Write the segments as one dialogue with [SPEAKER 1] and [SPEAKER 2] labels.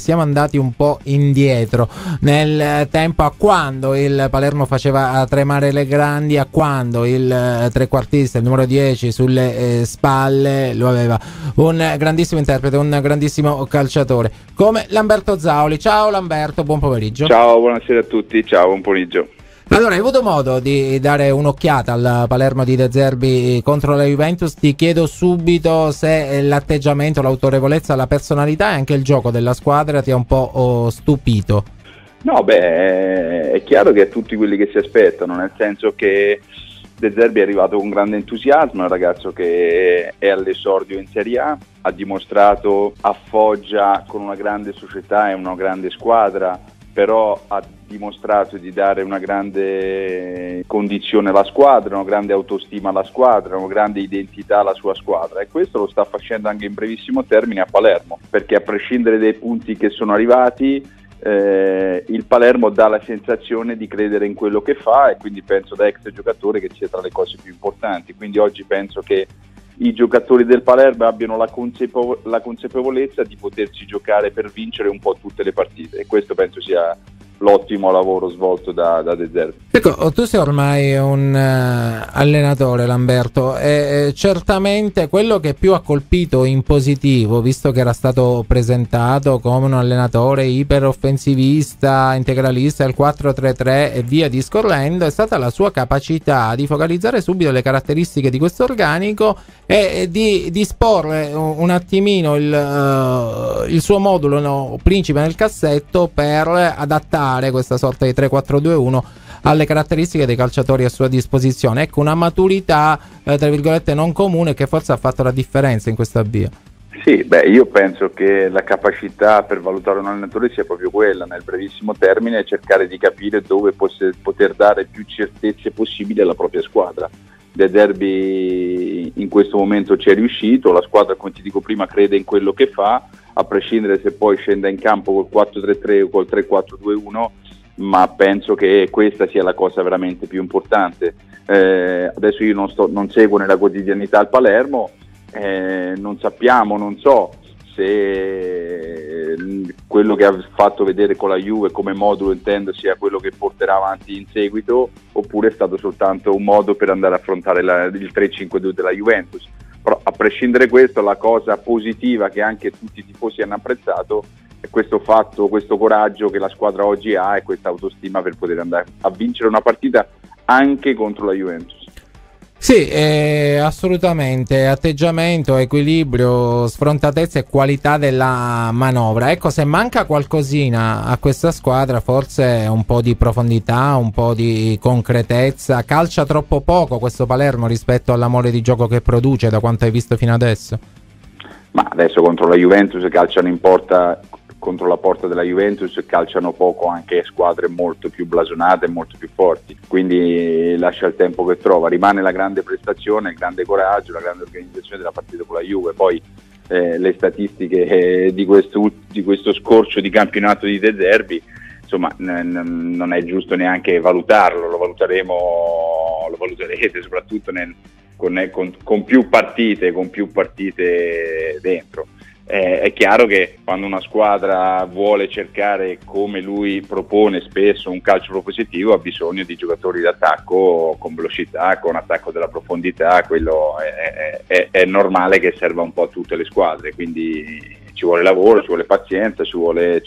[SPEAKER 1] siamo andati un po' indietro nel tempo, a quando il Palermo faceva tremare le grandi, a quando il trequartista, il numero 10 sulle spalle, lo aveva un grandissimo interprete, un grandissimo calciatore come Lamberto Zauli. Ciao Lamberto, buon pomeriggio.
[SPEAKER 2] Ciao, buonasera a tutti, ciao, buon pomeriggio.
[SPEAKER 1] Allora, hai avuto modo di dare un'occhiata al Palermo di De Zerbi contro la Juventus? Ti chiedo subito se l'atteggiamento, l'autorevolezza, la personalità e anche il gioco della squadra ti ha un po' stupito.
[SPEAKER 2] No, è chiaro che è tutti quelli che si aspettano, nel senso che De Zerbi è arrivato con grande entusiasmo, è un ragazzo che è all'esordio in Serie A, ha dimostrato a Foggia con una grande società e una grande squadra, però ha dimostrato di dare una grande condizione alla squadra, una grande autostima alla squadra, una grande identità alla sua squadra, e questo lo sta facendo anche in brevissimo termine a Palermo, perché a prescindere dai punti che sono arrivati, il Palermo dà la sensazione di credere in quello che fa, e quindi penso da ex giocatore che sia tra le cose più importanti. Quindi oggi penso che i giocatori del Palermo abbiano la consapevolezza di potersi giocare per vincere un po' tutte le partite, e questo penso sia l'ottimo lavoro svolto da De Zerbi.
[SPEAKER 1] Ecco, tu sei ormai un allenatore, Lamberto, e certamente quello che più ha colpito in positivo, visto che era stato presentato come un allenatore iperoffensivista, integralista, il 4-3-3 e via discorrendo, è stata la sua capacità di focalizzare subito le caratteristiche di questo organico e di disporre un attimino il suo modulo principe nel cassetto per adattare questa sorta di 3-4-2-1 alle caratteristiche dei calciatori a sua disposizione. Ecco, una maturità tra virgolette non comune, che forse ha fatto la differenza in questo avvio.
[SPEAKER 2] Sì, io penso che la capacità per valutare un allenatore sia proprio quella, nel brevissimo termine, cercare di capire dove poter dare più certezze possibili alla propria squadra. De Zerbi in questo momento ci è riuscito, la squadra, come ti dico prima, crede in quello che fa, a prescindere se poi scenda in campo col 4-3-3 o col 3-4-2-1, ma penso che questa sia la cosa veramente più importante. Adesso io non seguo nella quotidianità il Palermo, non so se quello che ha fatto vedere con la Juve come modulo, intendo, sia quello che porterà avanti in seguito, oppure è stato soltanto un modo per andare a affrontare il 3-5-2 della Juventus. Però a prescindere da questo, la cosa positiva che anche tutti i tifosi hanno apprezzato è questo fatto, questo coraggio che la squadra oggi ha, e questa autostima per poter andare a vincere una partita anche contro la Juventus.
[SPEAKER 1] Sì, assolutamente, atteggiamento, equilibrio, sfrontatezza e qualità della manovra. Ecco, se manca qualcosina a questa squadra, forse un po' di profondità, un po' di concretezza. Calcia troppo poco questo Palermo rispetto all'amore di gioco che produce, da quanto hai visto fino adesso?
[SPEAKER 2] Ma adesso contro la Juventus calciano in porta, contro la porta della Juventus calciano poco anche squadre molto più blasonate e molto più forti, quindi lascia il tempo che trova. Rimane la grande prestazione, il grande coraggio, la grande organizzazione della partita con la Juve. Poi le statistiche di questo scorcio di campionato di De Zerbi, insomma, non è giusto neanche valutarlo, lo valuterete soprattutto con più partite dentro. È chiaro che quando una squadra vuole cercare, come lui propone spesso, un calcio propositivo, ha bisogno di giocatori d'attacco con velocità, con attacco della profondità. Quello è normale che serva un po' a tutte le squadre, quindi ci vuole lavoro, ci vuole pazienza, ci vuole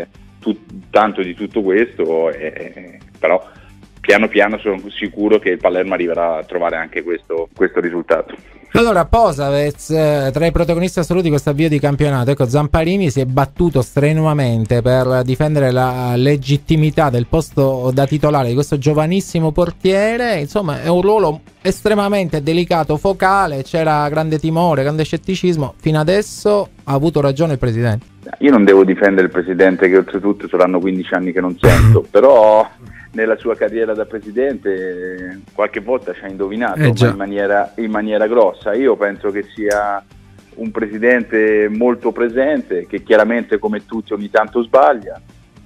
[SPEAKER 2] tanto di tutto questo, però piano piano sono sicuro che il Palermo arriverà a trovare anche questo risultato.
[SPEAKER 1] Allora, Posavec, tra i protagonisti assoluti di questo avvio di campionato, ecco, Zamparini si è battuto strenuamente per difendere la legittimità del posto da titolare di questo giovanissimo portiere. Insomma, è un ruolo estremamente delicato, focale, c'era grande timore, grande scetticismo. Fino adesso ha avuto ragione il presidente.
[SPEAKER 2] Io non devo difendere il presidente, che oltretutto saranno 15 anni che non sento, però nella sua carriera da presidente qualche volta ci ha indovinato, ma in maniera grossa. Io penso che sia un presidente molto presente, che chiaramente, come tutti, ogni tanto sbaglia,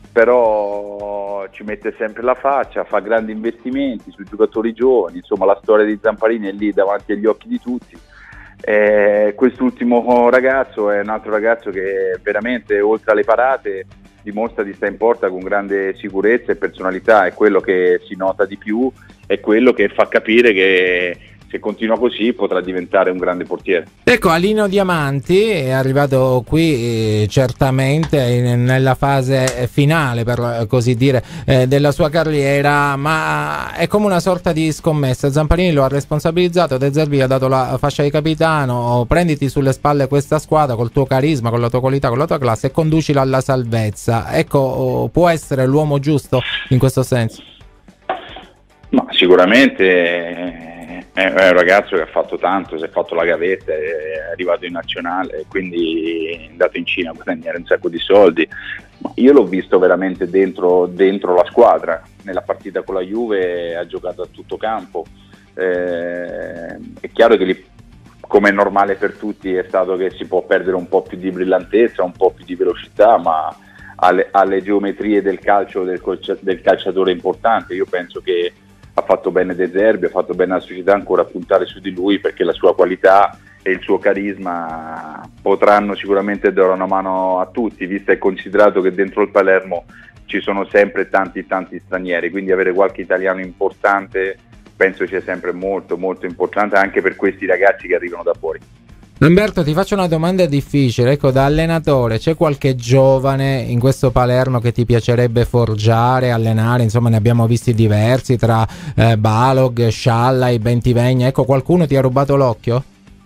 [SPEAKER 2] però ci mette sempre la faccia, fa grandi investimenti sui giocatori giovani. Insomma, la storia di Zamparini è lì davanti agli occhi di tutti. Quest'ultimo ragazzo è un altro ragazzo che veramente, oltre alle parate, dimostra di stare in porta con grande sicurezza e personalità. È quello che si nota di più, è quello che fa capire che se continua così potrà diventare un grande portiere.
[SPEAKER 1] Ecco, Alino Diamanti è arrivato qui certamente nella fase finale, per così dire, della sua carriera, ma è come una sorta di scommessa. Zamparini lo ha responsabilizzato, De Zerbi ha dato la fascia di capitano: prenditi sulle spalle questa squadra col tuo carisma, con la tua qualità, con la tua classe, e conducila alla salvezza. Ecco, può essere l'uomo giusto in questo senso?
[SPEAKER 2] Ma sicuramente è un ragazzo che ha fatto tanto, si è fatto la gavetta, è arrivato in nazionale, quindi è andato in Cina a guadagnare un sacco di soldi. Ma io l'ho visto veramente dentro la squadra. Nella partita con la Juve ha giocato a tutto campo. È chiaro che lì, come è normale per tutti, è stato che si può perdere un po' più di brillantezza, un po' più di velocità, ma alle geometrie del calcio del calciatore importante. Io penso che ha fatto bene De Zerbi, ha fatto bene la società ancora a puntare su di lui, perché la sua qualità e il suo carisma potranno sicuramente dare una mano a tutti, visto e considerato che dentro il Palermo ci sono sempre tanti stranieri, quindi avere qualche italiano importante penso sia sempre molto molto importante anche per questi ragazzi che arrivano da fuori.
[SPEAKER 1] Lamberto, ti faccio una domanda difficile. Ecco, da allenatore, c'è qualche giovane in questo Palermo che ti piacerebbe forgiare, allenare? Insomma, ne abbiamo visti diversi tra Balog, Sciallai, Bentivegna. Ecco, qualcuno ti ha rubato l'occhio?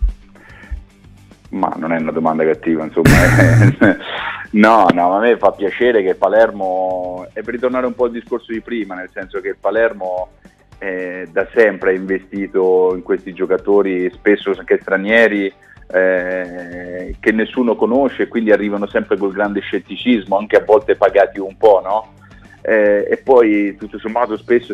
[SPEAKER 2] Ma non è una domanda cattiva, insomma. No, a me fa piacere che Palermo, è per ritornare un po' al discorso di prima, nel senso che il Palermo da sempre ha investito in questi giocatori, spesso anche stranieri, che nessuno conosce, e quindi arrivano sempre col grande scetticismo, anche a volte pagati un po', no? E poi tutto sommato spesso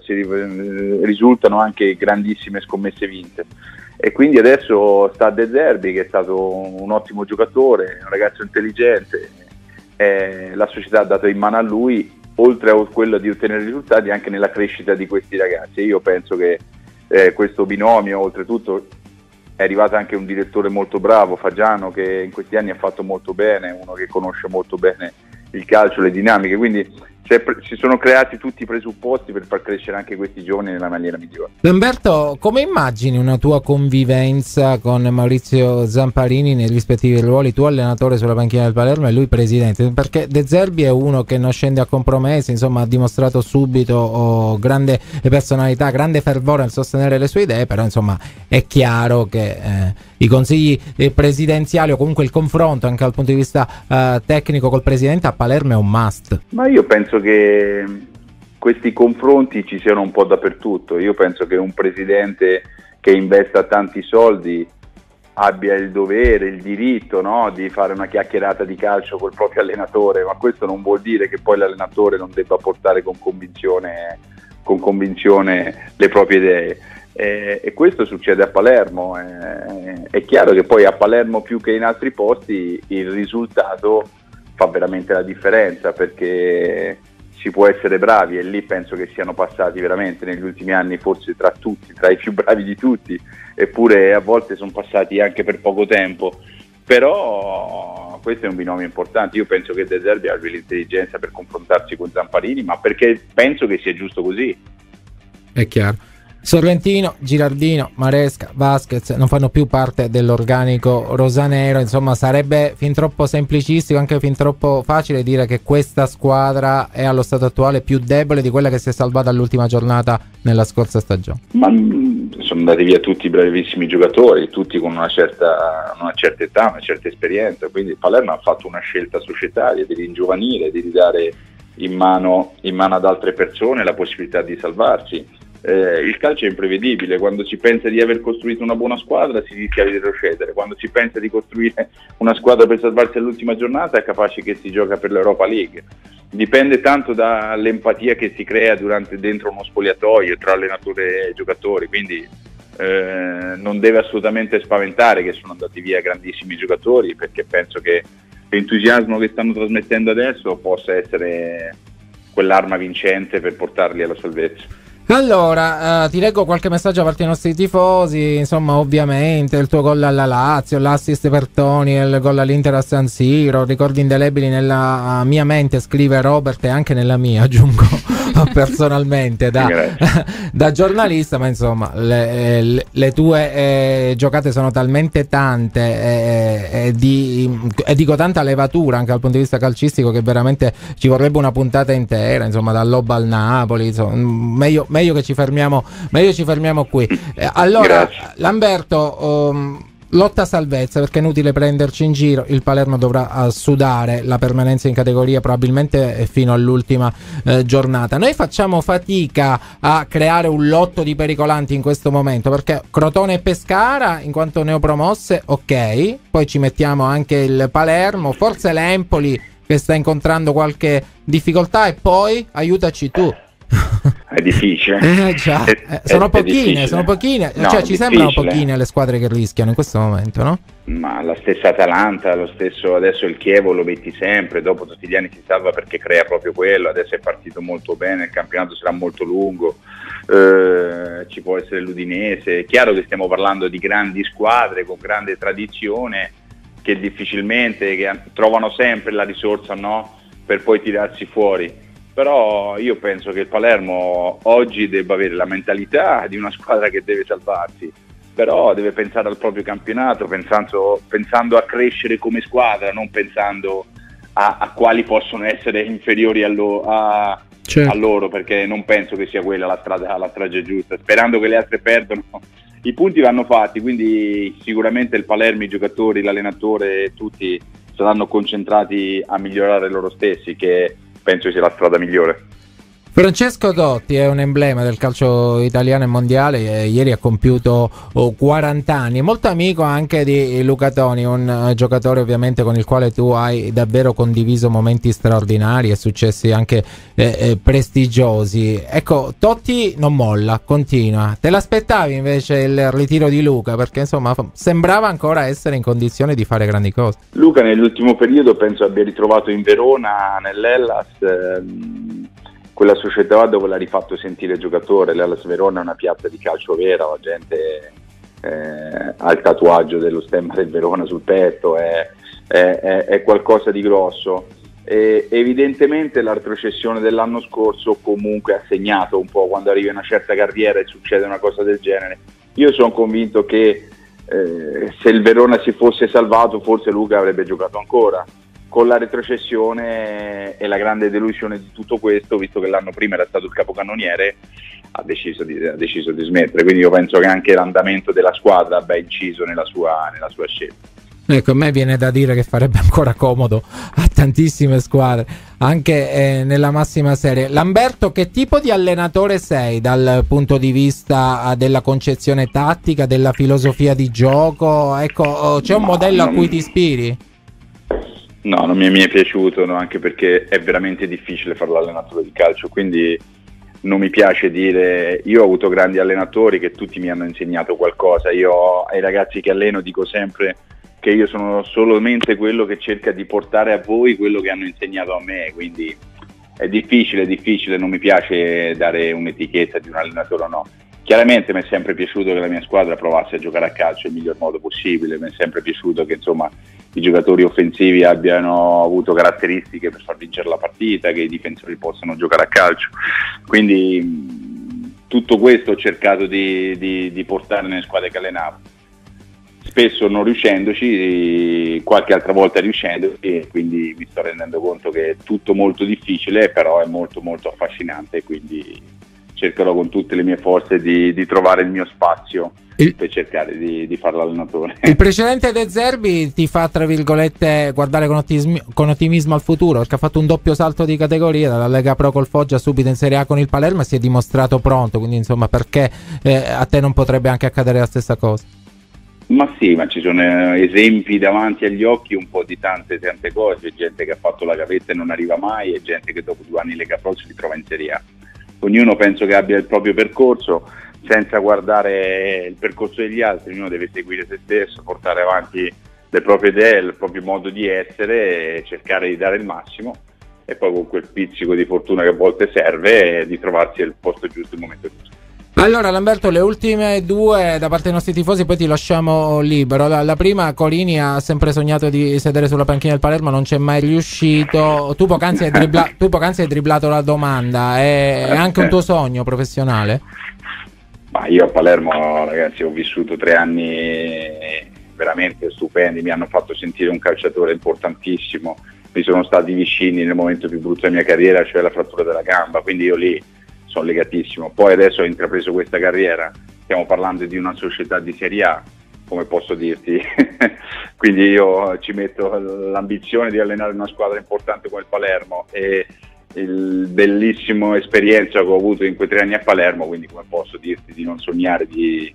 [SPEAKER 2] risultano anche grandissime scommesse vinte, e quindi adesso sta De Zerbi, che è stato un ottimo giocatore, un ragazzo intelligente, la società ha dato in mano a lui, oltre a quello di ottenere risultati, anche nella crescita di questi ragazzi. Io penso che questo binomio, oltretutto è arrivato anche un direttore molto bravo, Fagiano, che in questi anni ha fatto molto bene, uno che conosce molto bene il calcio, le dinamiche, quindi si sono creati tutti i presupposti per far crescere anche questi giovani nella maniera migliore.
[SPEAKER 1] Lamberto, come immagini una tua convivenza con Maurizio Zamparini nei rispettivi ruoli, tu allenatore sulla panchina del Palermo e lui presidente? Perché De Zerbi è uno che non scende a compromessi, insomma, ha dimostrato subito grande personalità, grande fervore nel sostenere le sue idee, però insomma è chiaro che i consigli presidenziali, o comunque il confronto anche dal punto di vista tecnico col presidente, a Palermo è un must.
[SPEAKER 2] Ma io penso che questi confronti ci siano un po' dappertutto. Io penso che un presidente che investa tanti soldi abbia il dovere, il diritto, no, di fare una chiacchierata di calcio col proprio allenatore, ma questo non vuol dire che poi l'allenatore non debba portare con convinzione le proprie idee. E questo succede a Palermo. È chiaro che poi a Palermo, più che in altri posti, il risultato fa veramente la differenza, perché si può essere bravi, e lì penso che siano passati veramente negli ultimi anni forse tra i più bravi di tutti, eppure a volte sono passati anche per poco tempo. Però questo è un binomio importante. Io penso che De Zerbi abbia l'intelligenza per confrontarsi con Zamparini, ma perché penso che sia giusto così.
[SPEAKER 1] È chiaro. Sorrentino, Girardino, Maresca, Vasquez non fanno più parte dell'organico rosanero, insomma sarebbe fin troppo semplicistico, anche fin troppo facile dire che questa squadra è allo stato attuale più debole di quella che si è salvata all'ultima giornata nella scorsa stagione.
[SPEAKER 2] Ma sono andati via tutti bravissimi giocatori, tutti con una certa età, una certa esperienza, quindi Palermo ha fatto una scelta societaria di ringiovanire, di ridare in mano ad altre persone la possibilità di salvarsi. Il calcio è imprevedibile. Quando si pensa di aver costruito una buona squadra si rischia di retrocedere, quando si pensa di costruire una squadra per salvarsi all'ultima giornata è capace che si gioca per l'Europa League. Dipende tanto dall'empatia che si crea dentro uno spogliatoio tra allenatore e giocatori, quindi non deve assolutamente spaventare che sono andati via grandissimi giocatori, perché penso che l'entusiasmo che stanno trasmettendo adesso possa essere quell'arma vincente per portarli alla salvezza.
[SPEAKER 1] Allora, ti leggo qualche messaggio da parte dei nostri tifosi. Insomma, ovviamente il tuo gol alla Lazio, l'assist per Toni, il gol all'Inter a San Siro, ricordi indelebili nella mia mente, scrive Robert, e anche nella mia, aggiungo personalmente da giornalista. Ma insomma, le tue giocate sono talmente tante e dico tanta levatura anche dal punto di vista calcistico, che veramente ci vorrebbe una puntata intera, insomma, dal Lob al Napoli, insomma, meglio che ci fermiamo qui. Allora, grazie. Lamberto, lotta a salvezza, perché è inutile prenderci in giro. Il Palermo dovrà sudare la permanenza in categoria probabilmente fino all'ultima giornata. Noi facciamo fatica a creare un lotto di pericolanti in questo momento, perché Crotone e Pescara in quanto neopromosse, ok, poi ci mettiamo anche il Palermo, forse l'Empoli che sta incontrando qualche difficoltà, e poi aiutaci tu.
[SPEAKER 2] È difficile.
[SPEAKER 1] Già. Sono pochine. No, cioè, ci sembrano pochine le squadre che rischiano in questo momento, no?
[SPEAKER 2] Ma la stessa Atalanta, lo stesso adesso il Chievo lo metti sempre, dopo tutti gli anni si salva perché crea proprio quello, adesso è partito molto bene, il campionato sarà molto lungo, ci può essere l'Udinese. È chiaro che stiamo parlando di grandi squadre con grande tradizione che difficilmente trovano sempre la risorsa, no? Per poi tirarsi fuori. Però io penso che il Palermo oggi debba avere la mentalità di una squadra che deve salvarsi, però deve pensare al proprio campionato, pensando a crescere come squadra, non pensando a quali possono essere inferiori a loro, perché non penso che sia quella la strada giusta, sperando che le altre perdano. I punti vanno fatti, quindi sicuramente il Palermo, i giocatori, l'allenatore, tutti saranno concentrati a migliorare loro stessi, che penso sia la strada migliore.
[SPEAKER 1] Francesco Totti è un emblema del calcio italiano e mondiale, ieri ha compiuto 40 anni, molto amico anche di Luca Toni, un giocatore ovviamente con il quale tu hai davvero condiviso momenti straordinari e successi anche prestigiosi. Ecco, Totti non molla, continua. Te l'aspettavi invece il ritiro di Luca? Perché insomma sembrava ancora essere in condizione di fare grandi cose.
[SPEAKER 2] Luca nell'ultimo periodo penso abbia ritrovato in Verona, nell'Hellas, quella società dove l'ha rifatto sentire giocatore. L'Hellas Verona è una piazza di calcio vera, la gente ha il tatuaggio dello stemma del Verona sul petto, è qualcosa di grosso. E evidentemente la retrocessione dell'anno scorso comunque ha segnato un po', quando arrivi a una certa carriera e succede una cosa del genere. Io sono convinto che se il Verona si fosse salvato forse Luca avrebbe giocato ancora. Con la retrocessione e la grande delusione di tutto questo, visto che l'anno prima era stato il capocannoniere, ha deciso di smettere. Quindi io penso che anche l'andamento della squadra abbia inciso nella sua scelta.
[SPEAKER 1] Ecco, a me viene da dire che farebbe ancora comodo a tantissime squadre, anche nella massima serie. Lamberto, che tipo di allenatore sei dal punto di vista della concezione tattica, della filosofia di gioco? Ecco, c'è un modello a cui ti ispiri?
[SPEAKER 2] No, non mi è piaciuto, no, anche perché è veramente difficile fare l'allenatore di calcio, quindi non mi piace dire. Io ho avuto grandi allenatori che tutti mi hanno insegnato qualcosa. Io ai ragazzi che alleno dico sempre che io sono solamente quello che cerca di portare a voi quello che hanno insegnato a me, quindi è difficile, non mi piace dare un'etichetta di un allenatore o no. Chiaramente mi è sempre piaciuto che la mia squadra provasse a giocare a calcio nel miglior modo possibile, mi è sempre piaciuto che insomma i giocatori offensivi abbiano avuto caratteristiche per far vincere la partita, che i difensori possano giocare a calcio, quindi tutto questo ho cercato di portare nelle squadre che allenavo, spesso non riuscendoci, qualche altra volta riuscendo, e quindi mi sto rendendo conto che è tutto molto difficile, però è molto molto affascinante, quindi cercherò con tutte le mie forze di trovare il mio spazio per cercare di fare l'allenatore.
[SPEAKER 1] Il precedente De Zerbi ti fa, tra virgolette, guardare con ottimismo al futuro, perché ha fatto un doppio salto di categoria dalla Lega Pro col Foggia subito in Serie A con il Palermo e si è dimostrato pronto, quindi insomma perché a te non potrebbe anche accadere la stessa cosa?
[SPEAKER 2] Ma sì, ma ci sono esempi davanti agli occhi un po' di tante cose, gente che ha fatto la gavetta e non arriva mai, e gente che dopo 2 anni Lega Pro si ritrova in Serie A. Ognuno penso che abbia il proprio percorso, senza guardare il percorso degli altri. Uno deve seguire se stesso, portare avanti le proprie idee, il proprio modo di essere e cercare di dare il massimo. e poi con quel pizzico di fortuna che a volte serve, di trovarsi al posto giusto, il momento giusto.
[SPEAKER 1] Allora Lamberto, le ultime due da parte dei nostri tifosi, poi ti lasciamo libero. La prima, Corini ha sempre sognato di sedere sulla panchina del Palermo, non c'è mai riuscito. Tu poc'anzi hai dribblato la domanda, è anche un tuo sogno professionale?
[SPEAKER 2] Ma io a Palermo, ragazzi, ho vissuto 3 anni veramente stupendi, mi hanno fatto sentire un calciatore importantissimo, mi sono stati vicini nel momento più brutto della mia carriera, cioè la frattura della gamba, quindi io lì sono legatissimo. Poi adesso ho intrapreso questa carriera, stiamo parlando di una società di Serie A, come posso dirti, quindi io ci metto l'ambizione di allenare una squadra importante come il Palermo e il bellissimo esperienza che ho avuto in quei 3 anni a Palermo, quindi come posso dirti di non sognare di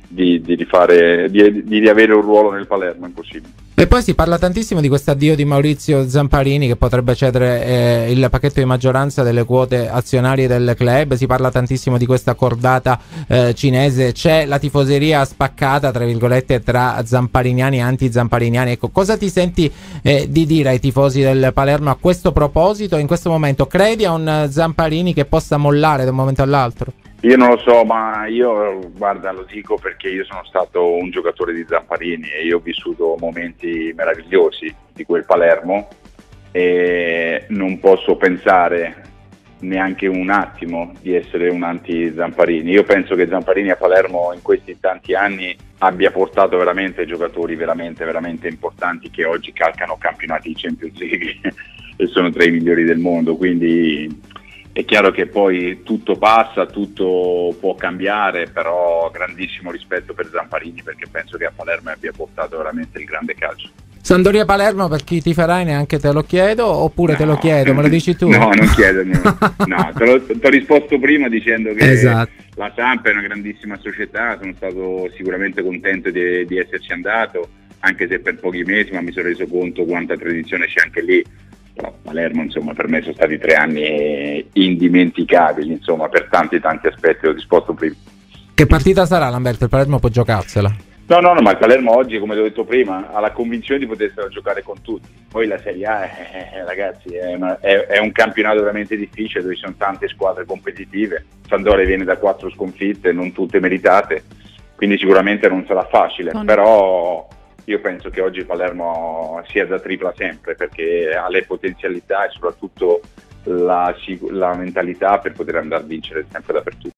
[SPEAKER 2] avere un ruolo nel Palermo, è impossibile.
[SPEAKER 1] E poi si parla tantissimo di questo addio di Maurizio Zamparini, che potrebbe cedere il pacchetto di maggioranza delle quote azionarie del club. Si parla tantissimo di questa cordata cinese. C'è la tifoseria spaccata, tra virgolette, tra zampariniani e anti-zampariniani. Ecco, cosa ti senti di dire ai tifosi del Palermo a questo proposito? In questo momento credi a un Zamparini che possa mollare da un momento all'altro?
[SPEAKER 2] Io non lo so, ma io, guarda, lo dico perché io sono stato un giocatore di Zamparini e io ho vissuto momenti meravigliosi di quel Palermo e non posso pensare neanche un attimo di essere un anti-Zamparini. Io penso che Zamparini a Palermo in questi tanti anni abbia portato veramente giocatori veramente, veramente importanti che oggi calcano campionati di Champions League e sono tra i migliori del mondo, quindi è chiaro che poi tutto passa, tutto può cambiare, però grandissimo rispetto per Zamparini perché penso che a Palermo abbia portato veramente il grande calcio.
[SPEAKER 1] Sampdoria-Palermo, per chi ti farai, neanche te lo chiedo, oppure no, te lo chiedo, me lo dici tu?
[SPEAKER 2] No, non chiedo, no, te ho risposto prima dicendo che
[SPEAKER 1] esatto.
[SPEAKER 2] La Samp è una grandissima società, sono stato sicuramente contento di esserci andato, anche se per pochi mesi, ma mi sono reso conto quanta tradizione c'è anche lì. Però Palermo, insomma, per me sono stati 3 anni indimenticabili, insomma, per tanti aspetti, ho risposto prima.
[SPEAKER 1] Che partita sarà, Lamberto? Il Palermo può giocarsela?
[SPEAKER 2] No, ma il Palermo oggi, come ti ho detto prima, ha la convinzione di potersela giocare con tutti. Poi la Serie A, ragazzi, è un campionato veramente difficile dove ci sono tante squadre competitive. Sampdoria viene da 4 sconfitte, non tutte meritate, quindi sicuramente non sarà facile, però io penso che oggi Palermo sia da tripla sempre perché ha le potenzialità e soprattutto la mentalità per poter andare a vincere sempre dappertutto.